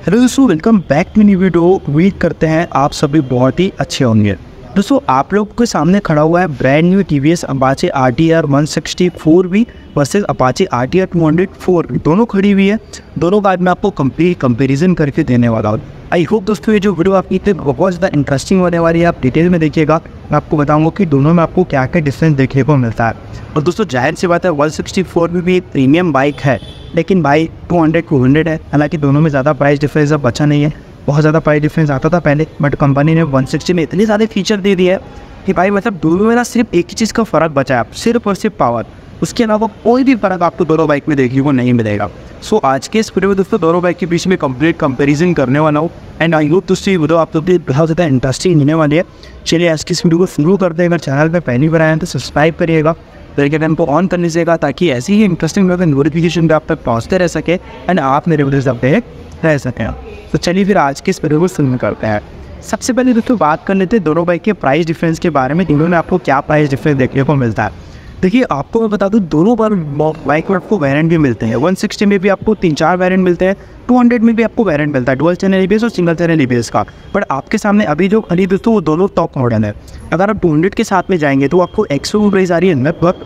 Hello दोस्तों, welcome back to new video. उम्मीद करते हैं आप सभी बहुत ही अच्छे होंगे। दोस्तों, आप लोग के सामने खड़ा हुआ है brand new TVS Apache RTR 160 versus Apache RTR 200 दोनों खड़ी हुई है। दोनों का आज मैं आपको कंप्लीट कंपैरिजन करके देने वाला हूँ। आई होप दोस्तों ये जो वीडियो आपकी इतनी बहुत ज़्यादा इंटरेस्टिंग होने वाली है, आप डिटेल में देखिएगा। मैं आपको बताऊंगा कि दोनों में आपको क्या क्या डिफरेंस देखने को मिलता है। और दोस्तों जाहिर सी बात है 164 भी एक प्रीमियम बाइक है, लेकिन भाई 200 है। हालांकि दोनों में ज़्यादा प्राइस डिफरेंस अब बचा नहीं है। बहुत ज़्यादा प्राइस डिफरेंस आता था पहले, बट कंपनी ने 160 में इतने सारे फीचर दे दिए है कि भाई मतलब दोनों में ना सिर्फ एक ही चीज़ का फ़र्क बचा है, सिर्फ और सिर्फ पावर। उसके अलावा कोई भी फ़र्क आपको दोनों बाइक में देखने को नहीं मिलेगा। सो आज के इस वीडियो में दोस्तों दोनों बाइक के बीच में कंप्लीट कंपैरिजन करने वाला हूँ। एंड आई होप दोस्तों ये वीडियो आप लोग बहुत ज़्यादा इंटरेस्टिंग होने वाली है। चलिए आज की इस वीडियो को शुरू करते हैं। अगर चैनल पर पहली बार आए हैं तो सब्सक्राइब करिएगा, बेल के आइकन को ऑन कर लीजिएगा, ताकि ऐसी ही इंटरेस्टिंग वीडियो का नोटिफिकेशन पे आप तक पहुँचते रह सके एंड आप मेरे वीडियोस अपडेट रह सकें। तो चलिए फिर आज के इस वीडियो को शुरू करते हैं। सबसे पहले दोस्तों बात कर लेते हैं दोनों बाइक के प्राइस डिफरेंस के बारे में। दोनों में आपको क्या प्राइस डिफरेंस देखने को मिलता है। देखिए आपको मैं बता दूं, दोनों बाइक में आपको वेरिएंट भी मिलते हैं। 160 में भी आपको 3-4 वेरिएंट मिलते हैं, 200 में भी आपको वेरिएंट मिलता है, डुअल चैनल ABS और सिंगल चैनल ABS का। बट आपके सामने अभी जो खरीद दोस्तों वो दोनों टॉप मॉडल है। अगर आप 200 के साथ में जाएंगे तो आपको एक्सशोरूम प्राइस आ रही है लगभग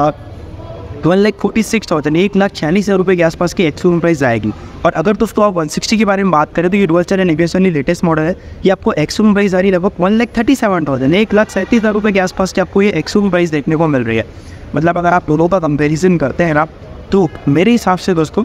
1,46,000 1,46,000 के आसपास की एक्सशोरूम प्राइस आएगी। और अगर दोस्तों आप 160 के बारे में बात करें तो ये डुअल चैनल ABS वाली लेटेस्ट मॉडल है। ये आपको एक्सशोरूम प्राइस आ रही है लगभग 1,37,000 1,37,000 के आसपास की आपको ये एक्सशोरूम प्राइस देखने को मिल रही है। मतलब अगर आप दोनों का कंपैरिजन करते हैं ना, तो मेरे हिसाब से दोस्तों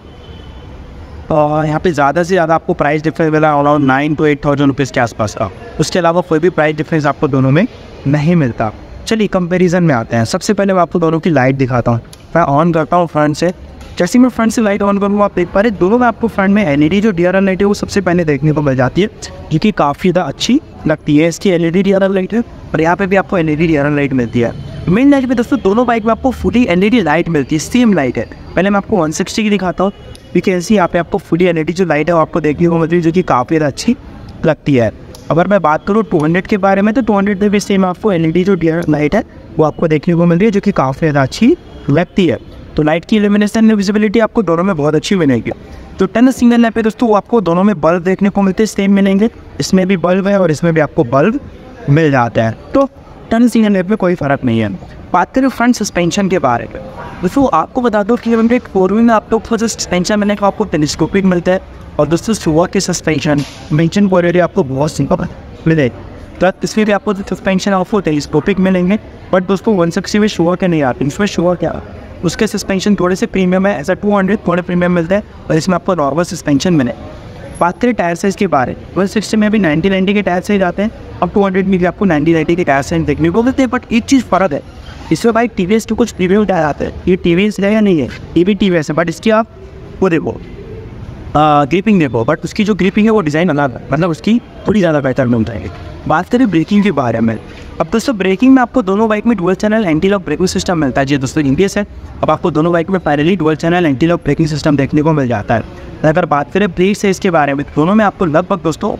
यहाँ पे ज़्यादा से ज़्यादा आपको प्राइस डिफरेंस मिला अराउंड 9,000 to 8,000 रुपीज़ के आसपास का। उसके अलावा कोई भी प्राइस डिफरेंस आपको दोनों में नहीं मिलता। चलिए कंपैरिजन में आते हैं। सबसे पहले मैं आपको दोनों की लाइट दिखाता हूँ। मैं ऑन करता हूँ फ्रंट से। जैसे मैं फ्रंट से लाइट ऑन करूँगा आप देख पा रहे दोनों में आपको फ्रंट में LED जो DRL लाइट है वो सबसे पहले देखने को मिल जाती है, जो कि काफ़ी ज़्यादा अच्छी लगती है। इसकी LED DRL लाइट है और यहाँ पे भी आपको LED DRL लाइट मिलती है। मेन लाइट में दोस्तों दोनों बाइक में आपको फुली LED लाइट मिलती है, सेम लाइट है। पहले मैं आपको 160 की दिखाता हूँ। कैसी यहाँ पे आपको फुली LED जो लाइट है वो आपको देखने को मिलती है, जो कि काफ़ी ज़्यादा अच्छी लगती है। अगर मैं बात करूँ 200 के बारे में तो 200 में भी सेम आपको LED जो DRL लाइट है वो आपको देखने को मिल रही है, जो कि काफ़ी ज़्यादा अच्छी लगती है। तो लाइट की इल्यूमिनेशन विजिबिलिटी आपको दोनों में बहुत अच्छी मिलेगी। तो 10 सिंगल लैंप है दोस्तों, वो आपको दोनों में बल्ब देखने को मिलते हैं, सेम मिलेंगे। इसमें भी बल्ब है और इसमें भी आपको बल्ब मिल जाता है। तो 10 सिंगल लैंप में कोई फ़र्क नहीं है। बात करें फ्रंट सस्पेंशन के बारे में दोस्तों, आपको बता दो कि 4 में आप लोग जो सस्पेंशन मिलने का आपको टेलीस्कोपिक मिलता है। और दोस्तों सुबह के सस्पेंशन मेंशन क्वालिटी आपको बहुत सिंपल मिले, तो इसमें भी आपको सस्पेंशन आपको टेलीस्कोपिक मिलेंगे। बट दोस्तों 160 में शुगर के नहीं आते, इसमें शुगर क्या उसके सस्पेंशन थोड़े से प्रीमियम है। ऐसा 200 थोड़े प्रीमियम मिलते हैं और इसमें आपको नॉर्मल सस्पेंशन मिले। बात करें टायर साइज़ के बारे में, 160 में भी 90-90 के टायर साइज आते हैं। अब 200 में भी आपको 90-90 के टायर साइज देखने को मिलते हैं। बट एक चीज़ फ़र्क है, इसमें भाई TVS के कुछ प्रीमियम टायर आते हैं। ये TVS है या नहीं है, ये भी TVS है, बट इसकी आप वो देखो ग्रिपिंग देखो, बट उसकी जो ग्रिपिंग है वो डिज़ाइन अलग है, मतलब उसकी थोड़ी ज़्यादा बेहतर में उठाएंगे। बात करें ब्रेकिंग के बारे में, अब दोस्तों ब्रेकिंग में आपको दोनों बाइक में dual channel anti lock braking system मिलता है। जी दोस्तों ABS है। अब आपको दोनों बाइक में parallelly dual channel anti lock braking system देखने को मिल जाता है। अगर बात करें ब्रेक साइज़ के बारे में, दोनों में आपको लगभग दोस्तों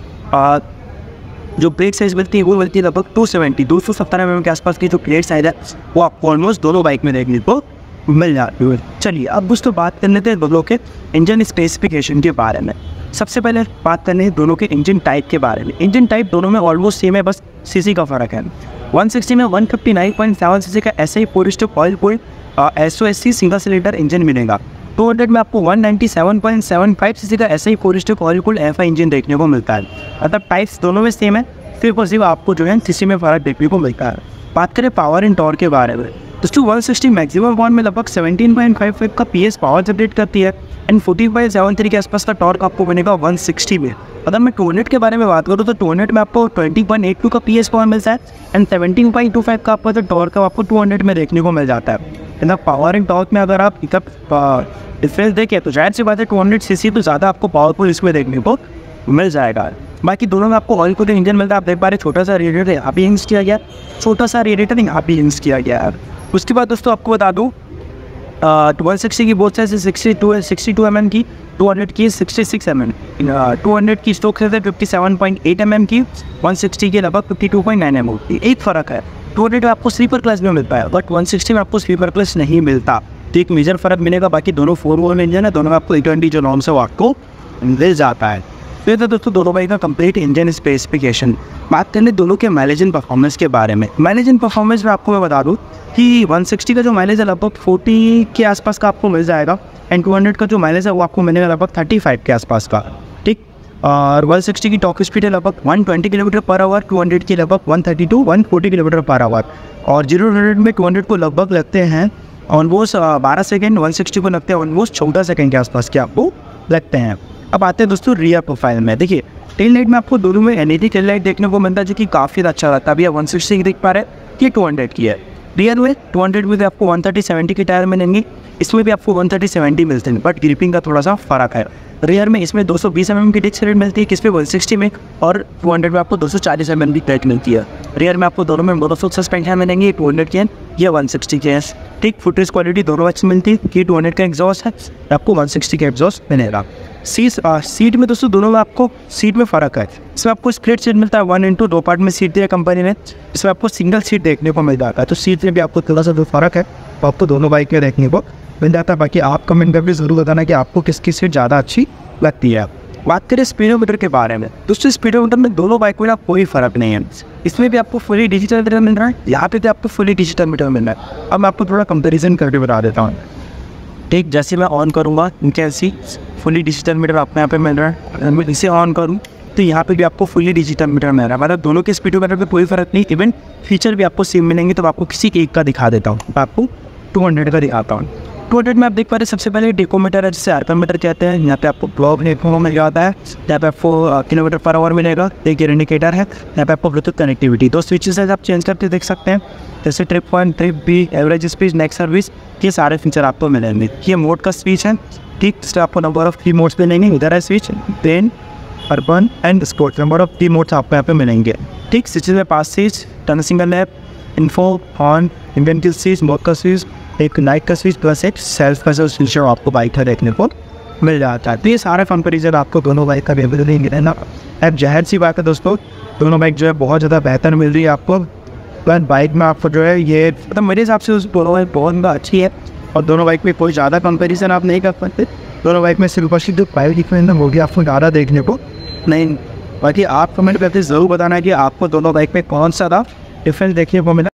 जो ब्रेक साइज़ मिलती है वो मिलती है लगभग 270 mm के आसपास की जो ब्रेक साइज़ है वो आपको ऑलमोस्ट दोनों बाइक में देखने को मिल जाती है। चलिए अब दोस्तों बात कर लेते हैं दोनों के इंजन स्पेसिफिकेशन के बारे में। सबसे पहले बात करने हैं दोनों के इंजन टाइप के बारे में। इंजन टाइप दोनों में ऑलमोस्ट सेम है, बस सीसी का फ़र्क है। 160 में 159.7 सीसी का SI 4 oil cooled SOSC single cylinder engine मिलेगा। 200 में आपको 197.75 सीसी का SI 4 oil cooled FI engine देखने को मिलता है। मतलब टाइप्स दोनों में सेम है, सिर्फ और सिर्फ आपको जो है सीसी में फ़र्क देखने को मिलता है। बात करें पावर एंड टॉर्क के बारे में, दोस्तों 160 मैक्सिमम पावर में लगभग 17.55 का PS पावर जनरेट करती है एंड 14.73 के आसपास का टॉर्क आपको बनेगा 160 में। अगर मैं 200 के बारे में बात करूँ तो 200 में आपको 20.82 का PS पावर मिलता है एंड 17.25 का आपका जो टॉर्क है आपको 200 में देखने को मिल जाता है। मतलब पावर एंड टॉर्क में अगर आप डिफरेंस देखें तो जाहिर सी बात है 200 सीसी तो ज़्यादा आपको पावरफुल इसमें देखने को मिल जाएगा। बाकी दोनों में आपको ऑयल कूल्ड इंजन मिलता है। आप देख पा रहे छोटा सा रेडिएटर यहाँ भी यूज़ किया गया, छोटा सा रेडिएटर यहाँ भी यूज़ किया गया है। उसके बाद दोस्तों आपको बता दूँ 160 की बोथ साइड 62 mm की, 200 की 66 mm, 200 की स्टॉक है 57.8 mm की, 160 के लगभग 52.9 mm की। एक फ़र्क है 200 में आपको स्लीपर क्लास में मिलता है, बट 160 में आपको स्लीपर क्लास नहीं मिलता। तो एक मेजर फ़र्क मिलेगा। बाकी दोनों 4 वोल्ट इंजन है, दोनों में आपको 820 जो नॉर्म्स है वो आपको मिल जाता है। तो ये था दोस्तों दोनों बाइक का कंप्लीट इंजन स्पेसिफिकेशन। बात करने दोनों के माइलेज एंड परफॉर्मेंस के बारे में। माइलेज एंड परफॉर्मेंस में आपको मैं बता दूँ कि 160 का जो माइलेज है लगभग 40 के आसपास का आपको मिल जाएगा, एंड 200 का जो माइलेज है वो आपको मिलेगा लगभग 35 के आसपास का, ठीक। और 160 की टॉप स्पीड है लगभग 120 किलोमीटर पर आवर, 200 की लगभग 130 to 140 किलोमीटर पर आवर, और 0 में 200 को लगभग लगते हैं ऑलमोस्ट 12 सेकेंड, 160 को लगते हैं ऑलमोस्ट 14 सेकेंड के आसपास के आपको लगते हैं। अब आते हैं दोस्तों रियर प्रोफाइल में। देखिए टेल लाइट में आपको दोनों में LED टेल लाइट देखने को मिलता है जो कि काफ़ी अच्छा लगता है। अभी आप 160 की देख पा रहे हैं, ये 200 की है। रियर में 200 में आपको 130/70 के टायर मिलेंगे, इसमें भी आपको 130/70 मिलते हैं, बट ग्रिपिंग का थोड़ा सा फर्क है। रियर में इसमें 220 mm की डिस्क रेट मिलती है, किस पे 160 में, और 200 में आपको 240 mm की रेट मिलती है। रियर में आपको दोनों में मोनोशॉक सस्पेंशन मिलेंगे, 200 के हैं, ये 160 के हैं, ठीक। फुटरेस्ट क्वालिटी दोनों अच्छी मिलती है, ये 200 का एग्जॉस्ट है, आपको 160 का एग्जॉस्ट मिलेगा। सीट में दोस्तों दोनों में आपको सीट में फ़र्क है। इसमें आपको स्प्लिट सीट मिलता है, 1:2 पार्ट में सीट दिया कंपनी ने, इसमें आपको सिंगल सीट देखने को मिल जाता है। तो सीट में भी आपको थोड़ा सा जो फ़र्क है वो आपको दोनों बाइक में देखने को मिल जाता है। बाकी आप कमेंट करके ज़रूर बताना कि आपको किसकी सीट ज़्यादा अच्छी लगती है। बात करें स्पीडोमीटर के बारे में, दोस्तों स्पीडोमीटर में दोनों बाइक में कोई फ़र्क नहीं है। इसमें भी आपको फुली डिजिटल मीटर मिल रहा है, यहाँ पे भी आपको फुली डिजिटल मीटर मिल रहा है। अब मैं आपको थोड़ा कंपेरिजन करके बता देता हूँ, ठीक। जैसे मैं ऑन करूँगा इनके ऐसी फुली डिजिटल मीटर आपको यहाँ पे मिल रहा है, अगर मैं इसे ऑन करूँ तो यहाँ पे भी आपको फुली डिजिटल मीटर मिल रहा है। मतलब दोनों के स्पीडोमीटर में कोई फ़र्क नहीं, इवन फीचर भी आपको सेम मिलेंगे। तो आपको किसी एक का दिखा देता हूँ, आपको 200 का दिखाता हूँ। 200 में आप देख पा रहे हैं सबसे पहले डेकोमीटर है, जिसे RPM मीटर कहते हैं। यहाँ पे आपको क्लॉक देखने को मिल जाता है, यहाँ पे आपको किलोमीटर पर आवर मिलेगा, एक गियर इंडिकेटर है, यहाँ पे आपको ब्लूटूथ कनेक्टिविटी। दो स्विचेस है आप चेंज करके देख सकते हैं, जैसे trip point, trip B, average speed, next service, ये सारे फीचर आपको मिलेंगे। ये मोड का स्विच है, ठीक। इससे आपको नंबर ऑफ 3 मोड्स मिलेंगे, इधर है switch plain, urban and sports, number of 3 modes आपको यहाँ पे मिलेंगे, ठीक। स्विचेस में 5 switch, turn signal lamp, info, horn, engine kill switch, mode का स्विच, एक नाइट का स्विच, प्लस एक सेल्फ का स्विच आपको बाइक का देखने को मिल जाता है। तो ये सारा कंपेरिजन आपको दोनों बाइक का अवेलेबल नहीं मिलेगा। अब जाहिर सी बात है दोस्तों, दोनों बाइक जो है बहुत ज़्यादा बेहतर मिल रही है आपको। पर बाइक में आपको जो है ये मतलब मेरे हिसाब से दोनों बाइक बहुत अच्छी है, और दोनों बाइक में कोई ज़्यादा कंपेरिजन आप नहीं कर सकते। दोनों बाइक में सिर्फ बस जो प्राइस डिफरेंस है वो भी आपको ज़्यादा देखने को नहीं। बाकी आप कमेंट करके ज़रूर बताना कि आपको दोनों बाइक में कौन सा डिफरेंस देखने को मिला।